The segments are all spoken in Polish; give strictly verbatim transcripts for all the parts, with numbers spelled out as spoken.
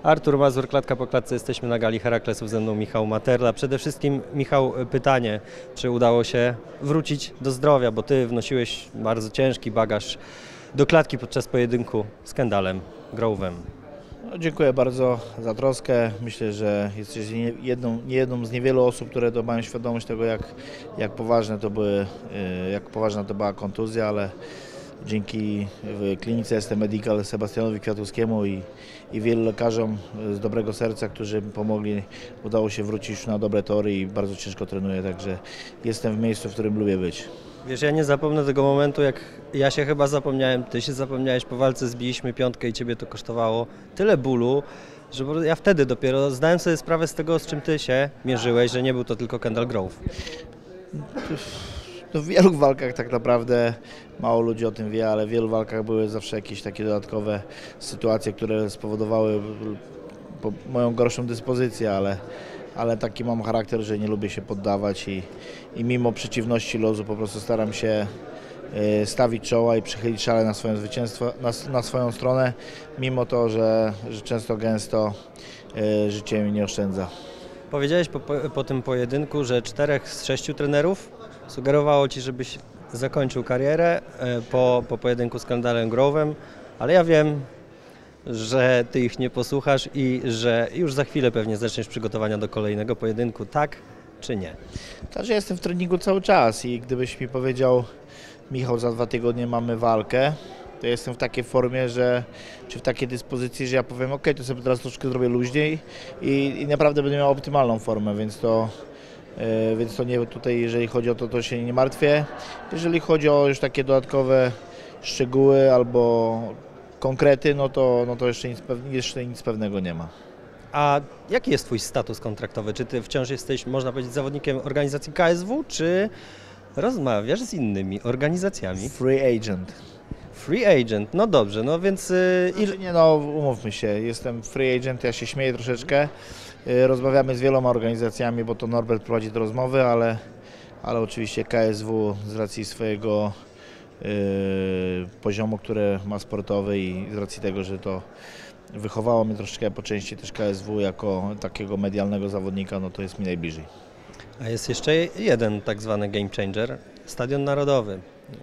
Artur Mazur, klatka po klatce, jesteśmy na gali Heraklesów, ze mną Michał Materla. Przede wszystkim, Michał, pytanie, czy udało się wrócić do zdrowia, bo Ty wnosiłeś bardzo ciężki bagaż do klatki podczas pojedynku z Kendallem Grove'em. No, dziękuję bardzo za troskę. Myślę, że jesteś jedną, nie jedną z niewielu osób, które to mają świadomość tego, jak, jak, poważne to były, jak poważna to była kontuzja, ale dzięki w klinice S T Medical Sebastianowi Kwiatkowskiemu i, i wielu lekarzom z dobrego serca, którzy mi pomogli, udało się wrócić już na dobre tory i bardzo ciężko trenuję, także jestem w miejscu, w którym lubię być. Wiesz, ja nie zapomnę tego momentu, jak ja się chyba zapomniałem, Ty się zapomniałeś, po walce zbiliśmy piątkę i Ciebie to kosztowało tyle bólu, że ja wtedy dopiero zdałem sobie sprawę z tego, z czym Ty się mierzyłeś, że nie był to tylko Kendall Grove. No w wielu walkach tak naprawdę mało ludzi o tym wie, ale w wielu walkach były zawsze jakieś takie dodatkowe sytuacje, które spowodowały moją gorszą dyspozycję, ale, ale taki mam charakter, że nie lubię się poddawać i, i mimo przeciwności losu po prostu staram się stawić czoła i przychylić szale na swoje zwycięstwo, na, na swoją stronę, mimo to, że, że często gęsto życie mi nie oszczędza. Powiedziałeś po, po tym pojedynku, że czterech z sześciu trenerów sugerowało Ci, żebyś zakończył karierę po, po pojedynku z Kendallem Grove'em, ale ja wiem, że Ty ich nie posłuchasz i że już za chwilę pewnie zaczniesz przygotowania do kolejnego pojedynku, tak czy nie? Także jestem w treningu cały czas i gdybyś mi powiedział, Michał, za dwa tygodnie mamy walkę, to jestem w takiej formie, że, czy w takiej dyspozycji, że ja powiem, ok, to sobie teraz troszkę zrobię luźniej i, i naprawdę będę miał optymalną formę, więc to Yy, więc to nie tutaj, jeżeli chodzi o to, to się nie martwię. Jeżeli chodzi o już takie dodatkowe szczegóły albo konkrety, no to, no to jeszcze, nic, jeszcze nic pewnego nie ma. A jaki jest Twój status kontraktowy? Czy Ty wciąż jesteś, można powiedzieć, zawodnikiem organizacji K S W, czy rozmawiasz z innymi organizacjami? Free agent. Free agent, no dobrze, no więc... Yy, znaczy nie, no umówmy się, jestem free agent, ja się śmieję troszeczkę. Rozmawiamy z wieloma organizacjami, bo to Norbert prowadzi te rozmowy, ale, ale oczywiście K S W z racji swojego yy, poziomu, który ma sportowy i z racji tego, że to wychowało mnie troszeczkę po części też K S W jako takiego medialnego zawodnika, no to jest mi najbliżej. A jest jeszcze jeden tak zwany game changer, Stadion Narodowy.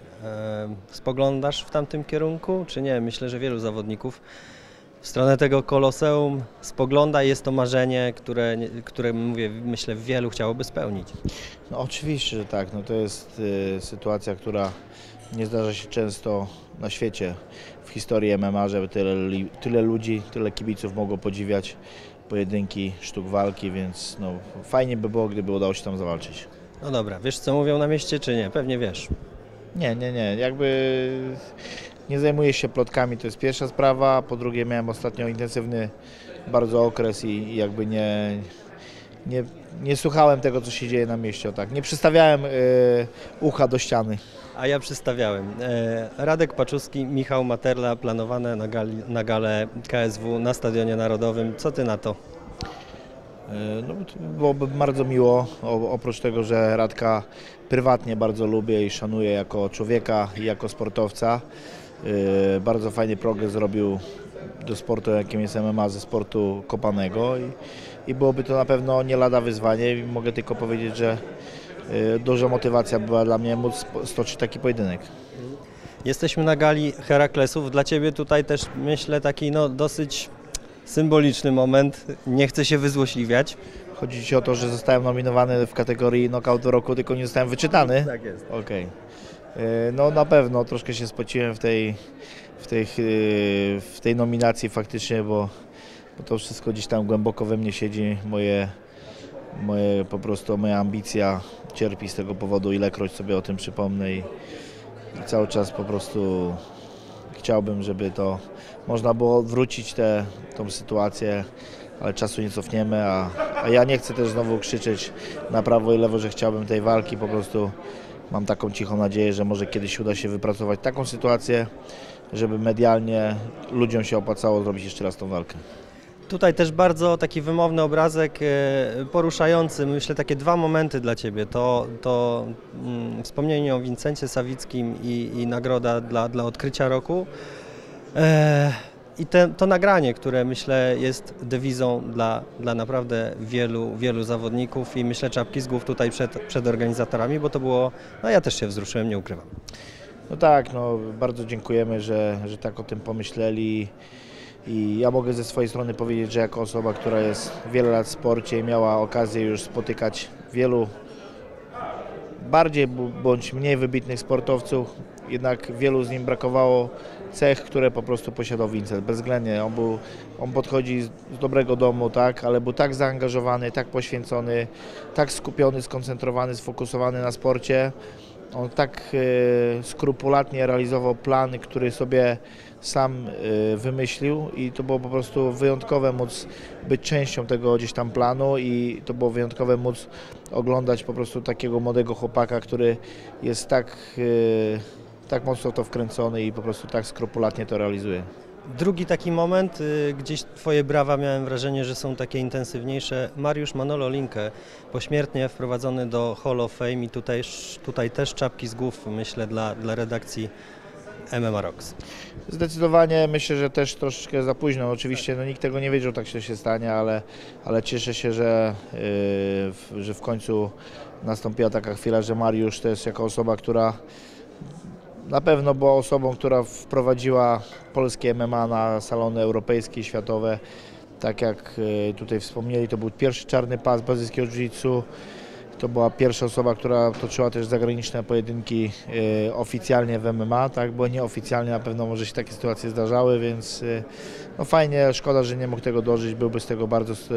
Spoglądasz w tamtym kierunku, czy nie? Myślę, że wielu zawodników w stronę tego koloseum spogląda i jest to marzenie, które, które mówię, myślę, wielu chciałoby spełnić. No oczywiście, że tak. No to jest y, sytuacja, która nie zdarza się często na świecie w historii M M A, żeby tyle, tyle ludzi, tyle kibiców mogło podziwiać pojedynki sztuk walki, więc no, fajnie by było, gdyby udało się tam zawalczyć. No dobra, wiesz co mówią na mieście, czy nie? Pewnie wiesz. Nie, nie, nie. Jakby nie zajmuję się plotkami, to jest pierwsza sprawa. Po drugie, miałem ostatnio intensywny bardzo okres i jakby nie, nie, nie słuchałem tego, co się dzieje na mieście. O tak. Nie przystawiałem y, ucha do ściany. A ja przystawiałem. Radek Paczuski, Michał Materla, planowane na, gali, na galę K S W na Stadionie Narodowym. Co Ty na to? No, byłoby bardzo miło, oprócz tego, że Radka prywatnie bardzo lubię i szanuję jako człowieka i jako sportowca. Bardzo fajny progres zrobił do sportu, jakim jest M M A, ze sportu kopanego i, i byłoby to na pewno nie lada wyzwanie i mogę tylko powiedzieć, że duża motywacja była dla mnie móc stoczyć taki pojedynek. Jesteśmy na gali Heraklesów. Dla Ciebie tutaj też myślę taki no, dosyć symboliczny moment. Nie chcę się wyzłośliwiać. Chodzi Ci o to, że zostałem nominowany w kategorii Knockout roku, tylko nie zostałem wyczytany? Tak jest. Okej. Okay. No na pewno troszkę się spociłem w tej, w tej, w tej nominacji faktycznie, bo, bo to wszystko gdzieś tam głęboko we mnie siedzi. Moje, moje po prostu moja ambicja cierpi z tego powodu, ilekroć sobie o tym przypomnę i, i cały czas po prostu chciałbym, żeby to można było odwrócić tę tą sytuację, ale czasu nie cofniemy, a, a ja nie chcę też znowu krzyczeć na prawo i lewo, że chciałbym tej walki, po prostu mam taką cichą nadzieję, że może kiedyś uda się wypracować taką sytuację, żeby medialnie ludziom się opłacało zrobić jeszcze raz tą walkę. Tutaj też bardzo taki wymowny obrazek, poruszający, myślę, takie dwa momenty dla Ciebie. To, to mm, wspomnienie o Wincencie Sawickim i, i nagroda dla, dla odkrycia roku. E, i te, to nagranie, które myślę jest dewizą dla, dla naprawdę wielu, wielu zawodników i myślę czapki z głów tutaj przed, przed organizatorami, bo to było, no ja też się wzruszyłem, nie ukrywam. No tak, no bardzo dziękujemy, że, że tak o tym pomyśleli i ja mogę ze swojej strony powiedzieć, że jako osoba, która jest wiele lat w sporcie i miała okazję już spotykać wielu bardziej bądź mniej wybitnych sportowców, jednak wielu z nim brakowało cech, które po prostu posiadał Vincent, bezwzględnie. On, był, on podchodzi z dobrego domu, tak, ale był tak zaangażowany, tak poświęcony, tak skupiony, skoncentrowany, sfokusowany na sporcie. On tak e, skrupulatnie realizował plan, który sobie sam e, wymyślił i to było po prostu wyjątkowe móc być częścią tego gdzieś tam planu i to było wyjątkowe móc oglądać po prostu takiego młodego chłopaka, który jest tak, e, tak mocno w to wkręcony i po prostu tak skrupulatnie to realizuje. Drugi taki moment, y, gdzieś twoje brawa miałem wrażenie, że są takie intensywniejsze. Mariusz Manolo Linkę, pośmiertnie wprowadzony do Hall of Fame i tutaj, tutaj też czapki z głów, myślę, dla, dla redakcji M M A Rocks. Zdecydowanie myślę, że też troszeczkę za późno. Oczywiście no, nikt tego nie wiedział, tak się, się stanie, ale, ale cieszę się, że, yy, w, że w końcu nastąpiła taka chwila, że Mariusz też jako osoba, która na pewno była osobą, która wprowadziła polskie M M A na salony europejskie i światowe. Tak jak tutaj wspomnieli, to był pierwszy czarny pas brazylijskiego jiu-jitsu. To była pierwsza osoba, która toczyła też zagraniczne pojedynki oficjalnie w M M A, tak, bo nieoficjalnie na pewno może się takie sytuacje zdarzały, więc no fajnie, szkoda, że nie mógł tego dożyć, byłby z tego bardzo z,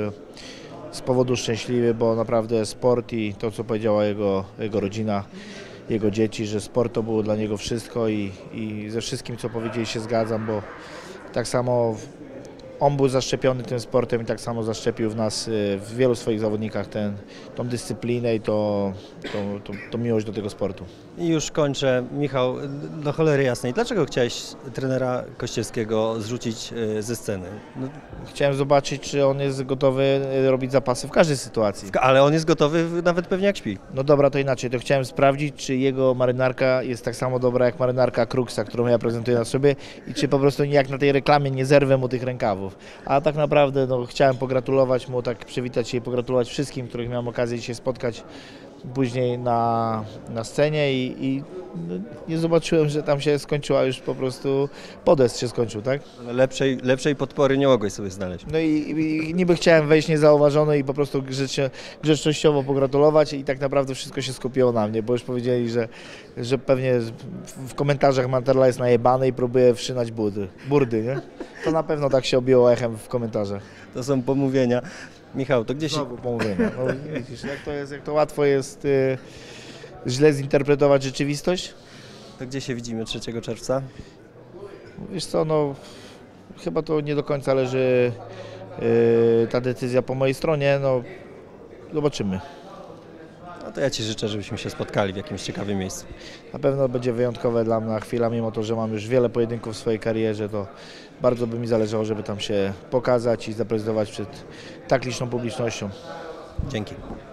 z powodu szczęśliwy, bo naprawdę sport i to, co powiedziała jego, jego rodzina, jego dzieci, że sport to było dla niego wszystko i, i ze wszystkim, co powiedzieli, się zgadzam, bo tak samo on był zaszczepiony tym sportem i tak samo zaszczepił w nas, w wielu swoich zawodnikach ten, tą dyscyplinę i to, to, to, to miłość do tego sportu. I już kończę. Michał, do cholery jasnej, dlaczego chciałeś trenera Kościelskiego zrzucić ze sceny? No, chciałem zobaczyć, czy on jest gotowy robić zapasy w każdej sytuacji. Ale on jest gotowy nawet pewnie jak śpi. No dobra, to inaczej, to chciałem sprawdzić, czy jego marynarka jest tak samo dobra jak marynarka Kruxa, którą ja prezentuję na sobie i czy po prostu jak na tej reklamie nie zerwę mu tych rękawów. A tak naprawdę no, chciałem pogratulować mu, tak przywitać się i pogratulować wszystkim, których miałem okazję dzisiaj spotkać później na, na scenie i, i no, nie zobaczyłem, że tam się skończyła już po prostu, podest się skończył, tak? Lepszej, lepszej podpory nie mogłeś sobie znaleźć. No i, i niby chciałem wejść niezauważony i po prostu grzecznie, grzecznościowo pogratulować i tak naprawdę wszystko się skupiło na mnie, bo już powiedzieli, że, że pewnie w komentarzach Manterla jest najebany i próbuje wszynać burdy, burdy, nie? To na pewno tak się obiło echem w komentarzach. To są pomówienia. Michał, to gdzieś... Znowu pomówienia. No, widzisz, jak to jest, jak to łatwo jest y, źle zinterpretować rzeczywistość. To gdzie się widzimy trzeciego czerwca? Wiesz co, no chyba to nie do końca leży y, ta decyzja po mojej stronie, no zobaczymy. No to ja Ci życzę, żebyśmy się spotkali w jakimś ciekawym miejscu. Na pewno będzie wyjątkowe dla mnie chwila, mimo to, że mam już wiele pojedynków w swojej karierze, to bardzo by mi zależało, żeby tam się pokazać i zaprezentować przed tak liczną publicznością. Dzięki.